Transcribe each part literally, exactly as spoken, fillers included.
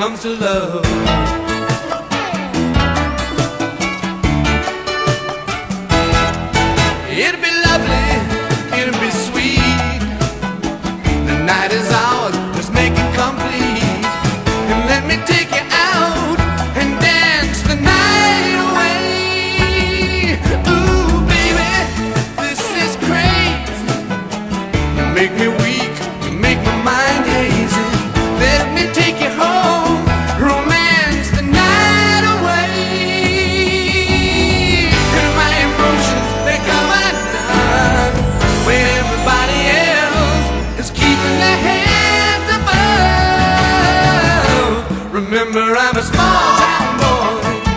comes to love. It'll be lovely, it'll be sweet. The night is ours, let's make it complete. And let me take you out and dance the night away. Ooh, baby, this is crazy. You make me weak, you make my mind hazy. Let me take you home, romance the night away. And my emotions, they come undone when everybody else is keeping their hands above. Remember, I'm a small town boy,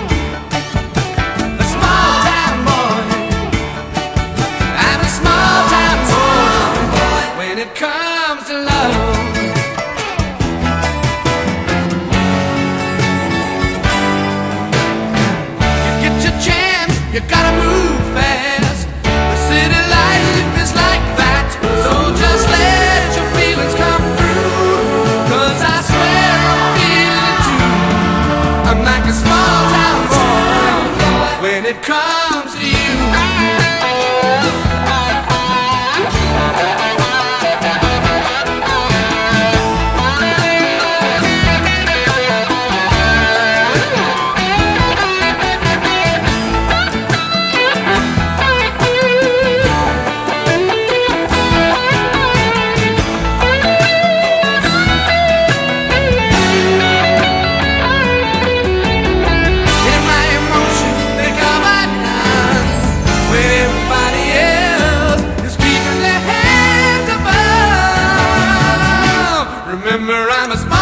a small town boy. I'm a small town boy when it comes to love. You gotta move fast. The city life is like that. So just let your feelings come through, 'cause I swear I'm feeling it too. I'm like a small town boy when it comes to you. Remember, I'm a